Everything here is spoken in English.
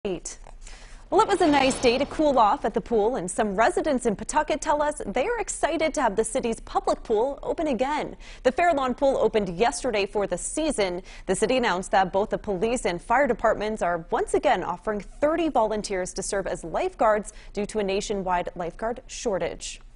Well, it was a nice day to cool off at the pool, and some residents in Pawtucket tell us they are excited to have the city's public pool open again. The Fairlawn pool opened yesterday for the season. The city announced that both the police and fire departments are once again offering 30 volunteers to serve as lifeguards due to a nationwide lifeguard shortage.